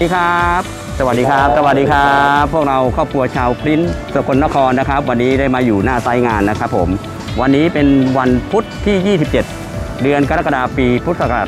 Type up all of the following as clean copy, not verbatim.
ดีครับสวัสดีครับสวัสดีครับพวกเราครอบครัวชาวพริ้นสกลนครนะครับวันนี้ได้มาอยู่หน้าไซต์งานนะครับผมวันนี้เป็นวันพุธที่27เดือนกรกฎาคมปีพุทธศักราช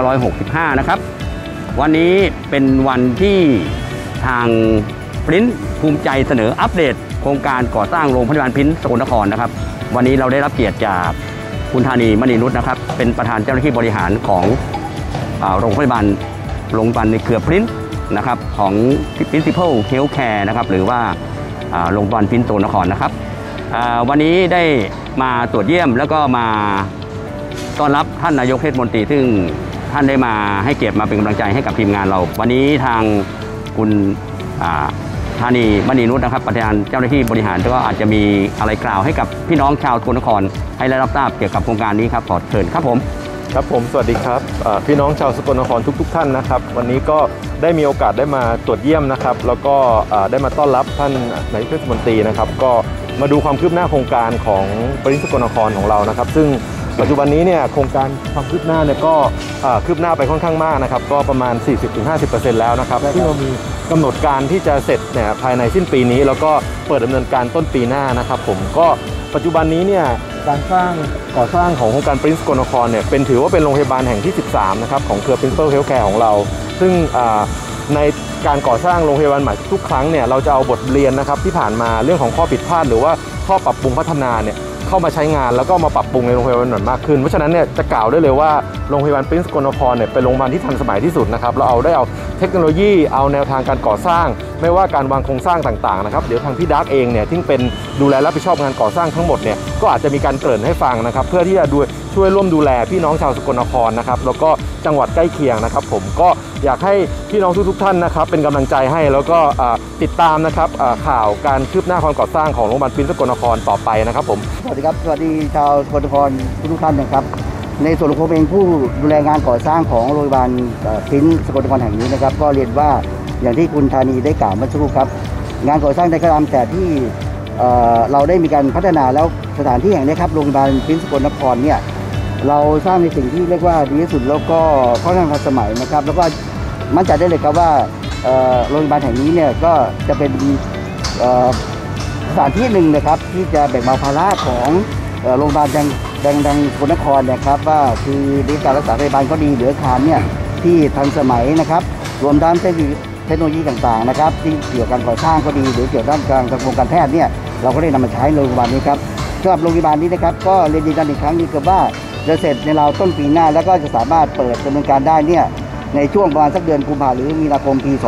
2565นะครับวันนี้เป็นวันที่ทางพริ้นภูมิใจเสนออัปเดตโครงการก่อสร้างโรงพยาบาลพริ้นสกลนครนะครับวันนี้เราได้รับเกียรติจากคุณธานีมณีนุชนะครับเป็นประธานเจ้าหน้าที่บริหารของโรงพยาบาลในเครือพริ้นนะครับของ Principal Health Care นะครับหรือว่าโรงพยาบาลพริ้นสกลนครนะครับวันนี้ได้มาตรวจเยี่ยมแล้วก็มาต้อนรับท่านนายกเทศมนตรีซึ่งท่านได้มาให้เกียรติมาเป็นกำลังใจให้กับทีมงานเราวันนี้ทางคุณธานีมณีนุชนะครับประธานเจ้าหน้าที่บริหารก็อาจจะมีอะไรกล่าวให้กับพี่น้องชาวสกลนครให้ได้รับทราบเกี่ยวกับโครงการนี้ครับขอเชิญครับผมครับผมสวัสดีครับพี่น้องชาวสกลนครทุกท่านนะครับวันนี้ก็ได้มีโอกาสได้มาตรวจเยี่ยมนะครับแล้วก็ได้มาต้อนรับท่านนายกเทศมนตรีนะครับก็มาดูความคืบหน้าโครงการของปริ้นสกลนครของเรานะครับซึ่งปัจจุบันนี้เนี่ยโครงการความคืบหน้าเนี่ยก็คืบหน้าไปค่อนข้างมากนะครับก็ประมาณ 40-50% แล้วนะครับที่เรามีกำหนดการที่จะเสร็จเนี่ยภายในสิ้นปีนี้แล้วก็เปิดดำเนินการต้นปีหน้านะครับผมก็ปัจจุบันนี้เนี่ยการก่อสร้างของโครงการปริ้นสกลนครเนี่ยถือว่าเป็นโรงพยาบาลแห่งที่13นะครับของเครือ Principal Health Care ของเราซึ่งในการก่อสร้างโรงพยาบาลใหม่ทุกครั้งเนี่ยเราจะเอาบทเรียนนะครับที่ผ่านมาเรื่องของข้อผิดพลาดหรือว่าข้อปรับปรุงพัฒนาเนี่ยเข้ามาใช้งานแล้วก็มาปรับปรุงในโรงพยาบาลหน่อยมากขึ้นเพราะฉะนั้นเนี่ยจะกล่าวได้เลยว่าโรงพยาบาลปริ้นสกลนครเนี่ยเป็นโรงพยาบาลที่ทันสมัยที่สุดนะครับเราเอาเทคโนโลยีเอาแนวทางการก่อสร้างไม่ว่าการวางโครงสร้างต่างๆนะครับเดี๋ยวทางพี่ดักเองเนี่ยที่เป็นดูแลรับผิดชอบงานก่อสร้างทั้งหมดเนี่ยก็อาจจะมีการเกริ่นให้ฟังนะครับเพื่อที่จะช่วยร่วมดูแลพี่น้องชาวสกลนครนะครับแล้วก็จังหวัดใกล้เคียงนะครับผมก็อยากให้พี่น้องทุกท่านนะครับเป็นกำลังใจให้แล้วก็ติดตามนะครับข่าวการคืบหน้าความก่อสร้างของโรงพยาบาลปริ้นสกลนครต่อไปนะครับผมสวัสดีครับสวัสดีชาวสกลนครทุกท่านนะครับในส่วนของผมเองผู้ดูแลงานก่อสร้างของโรงพยาบาลพริ้นสกลนครแห่งนี้นะครับก็เรียนว่าอย่างที่คุณธานีได้กล่าวเมื่อสักครู่ครับงานก่อสร้างได้กระทำแต่ที่เราได้มีการพัฒนาแล้วสถานที่แห่งนี้ครับโรงพยาบาลพริ้นสกลนครเนี่ยเราสร้างในสิ่งที่เรียกว่าดีที่สุดแล้วก็ค่อนข้างทันสมัยนะครับแล้วก็มั่นใจได้เลยครับว่าโรงพยาบาลแห่งนี้เนี่ยก็จะเป็นสถานที่หนึ่งนะครับที่จะแบ่งเบาภาระของโรงพยาบาลดังสกลนครนะครับว่าคือในการรักษาพยาบาลก็ดีเหลืออาคารเนี่ยที่ทันสมัยนะครับรวมทั้งเทคโนโลยีต่างๆนะครับที่เกี่ยวกับการก่อสร้างก็ดีหรือเกี่ยวกับด้านการแพทย์เนี่ยเราก็ได้นำมาใช้ในโรงพยาบาลนี้ครับสำหรับโรงพยาบาลนี้นะครับก็เรียนยืนยันอีกครั้งนี้คือว่าจะเสร็จในราวต้นปีหน้าแล้วก็จะสามารถเปิดดำเนินการได้เนี่ยในช่วงประมาณสักเดือนกุมภาพันธ์หรือมีนาคมปี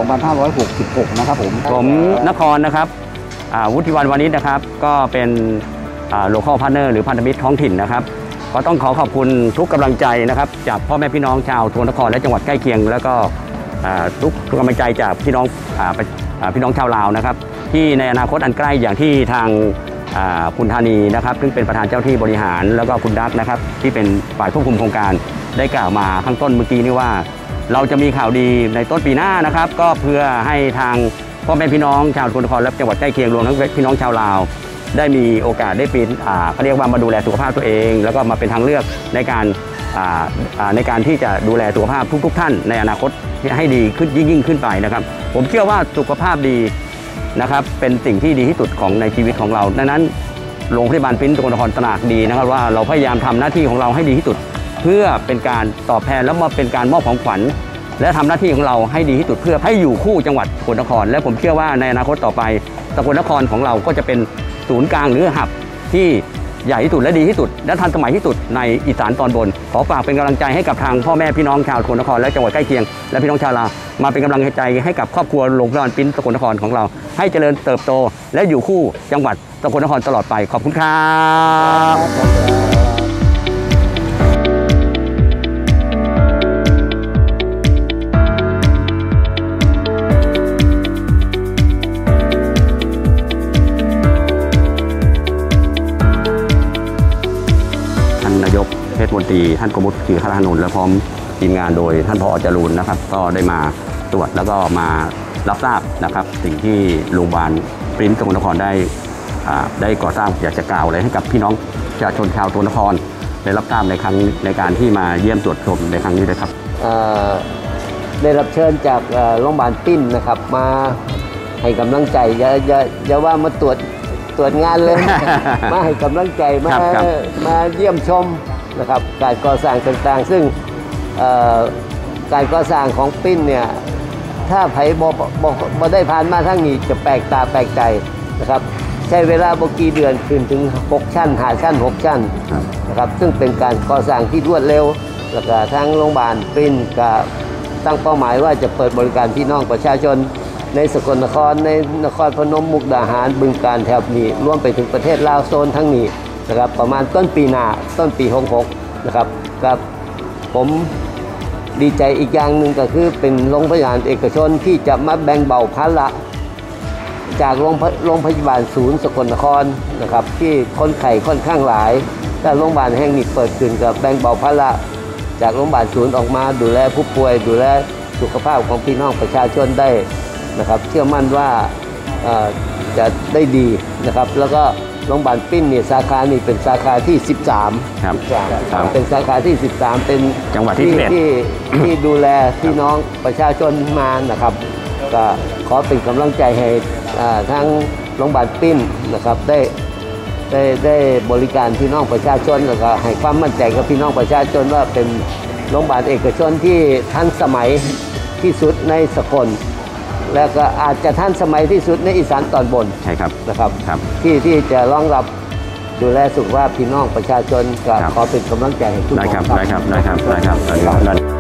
2566 นะครับผมนครนะครับวุฒิวรรณวานิชนะครับก็เป็นlocal partner หรือพันธมิตรท้องถิ่นนะครับก็ต้องขอบคุณทุกกำลังใจนะครับจากพ่อแม่พี่น้องชาวสกลนครและจังหวัดใกล้เคียงแล้วก็ทุกกำลังใจจากพี่น้องชาวลาวนะครับที่ในอนาคตอันใกล้อย่างที่ทางคุณธานีนะครับซึ่งเป็นประธานเจ้าที่บริหารแล้วก็คุณดักนะครับที่เป็นฝ่ายควบคุมโครงการได้กล่าวมาข้างต้นเมื่อกี้นี้ว่าเราจะมีข่าวดีในต้นปีหน้านะครับก็เพื่อให้ทางพ่อแม่พี่น้องชาวสกลนครและจังหวัดใกล้เคียงรวมทั้งพี่น้องชาวลาวได้มีโอกาสได้เป็นเขาเรียกว่ามาดูแลสุขภาพตัวเองแล้วก็มาเป็นทางเลือกในการที่จะดูแลสุขภาพทุกท่านในอนาคตให้ดีขึ้นยิ่งขึ้นไปนะครับผมเชื่อว่าสุขภาพดีนะครับเป็นสิ่งที่ดีที่สุดของในชีวิตของเราดังนั้นโรงพยาบาลพริ้นสกลนครตระหนักดีนะครับว่าเราพยายามทำหน้าที่ของเราให้ดีที่สุดเพื่อเป็นการตอบแทนแล้วมาเป็นการมอบของขวัญและทำหน้าที่ของเราให้ดีที่สุดเพื่อให้อยู่คู่จังหวัดสกลนครและผมเชื่อว่าในอนาคตต่อไปสกลนครของเราก็จะเป็นศูนย์กลางหรือหับที่ใหญ่ที่สุดและดีที่สุดและทันสมัยที่สุดในอีสานตอนบนขอฝากเป็นกำลังใจให้กับทางพ่อแม่พี่น้องชาวสกลนครและจังหวัดใกล้เคียงและพี่น้องชาวลาวมาเป็นกำลังใจให้กับครอบครัวโรงพยาบาลพริ้นสกลนครของเราให้เจริญเติบโตและอยู่คู่จังหวัดสกลนครตลอดไปขอบคุณครับนายกเทศมนตรีท่านกมุตคือข้าราชการและพร้อมทีมงานโดยท่านผอ.จรูนนะครับก็ได้มาตรวจแล้วก็มารับทราบนะครับสิ่งที่โรงพยาบาลพริ้นสกลนครได้ก่อสร้างอยากจะกล่าวอะไรให้กับพี่น้องประชาชนชาวสกลนครได้รับทราบในการที่มาเยี่ยมตรวจชมในครั้งนี้เลยครับได้รับเชิญจากโรงพยาบาลปิ้นนะครับมาให้กำลังใจอย่าว่ามาตรวจงานเลย มาให้กำลังใจมาเยี่ยมชมนะครับการก่อสร้างต่างๆซึ่งการก่อสร้างของปิ้นเนี่ยถ้าไผ่บ่ได้ผ่านมาทั้งนี้จะแปลกตาแปลกใจนะครับใช้เวลาบ่กี่เดือนขึ้นถึง6ชั้น5ชั้น6ชั้นนะครับซึ่งเป็นการก่อสร้างที่รวดเร็วแล้วก็ทั้งโรงพยาบาลปิ้นก็ตั้งเป้าหมายว่าจะเปิดบริการพี่น้องประชาชนในสกลนครในนครพนมมุกดาหารบึงกาฬแถบนี้รวมไปถึงประเทศลาวโซนทั้งนี้นะครับประมาณต้นปีหน้าต้นปี66นะครับกับผมดีใจอีกอย่างหนึ่งก็คือเป็นโรงพยาบาลเอกชนที่จะมาแบ่งเบาภาระจากโรงพยาบาลศูนย์สกลนครนะครับที่คนไข้ค่อนข้างหลายแต่โรงพยาบาลแห่งนี้เปิดขึ้นกับแบ่งเบาภาระจากโรงพยาบาลศูนย์ออกมาดูแลผู้ป่วยดูแลสุขภาพของพี่น้องประชาชนได้นะครับเชื่อมั่นว่าจะได้ดีนะครับแล้วก็โรงพยาบาลปิ้นเนี่ยสาขานี่เป็นสาขาที่13 ครับเป็นสาขาที่13เป็นจังหวัดที่ที่ดูแลพี่น้องประชาชนมานะครับก็ขอเป็นกำลังใจให้ทั้งโรงพยาบาลปิ้นนะครับได้บริการพี่น้องประชาชนแล้วก็ให้ความมั่นใจกับพี่น้องประชาชนว่าเป็นโรงพยาบาลเอกชนที่ทันสมัยที่สุดในสกลแล้วก็อาจจะทันสมัยที่สุดในอีสานตอนบนใช่ครับนะครับที่จะรองรับดูแลสุขภาพพี่น้องประชาชนก็ขอเป็นกำลังใจให้ทุกคนได้ครับ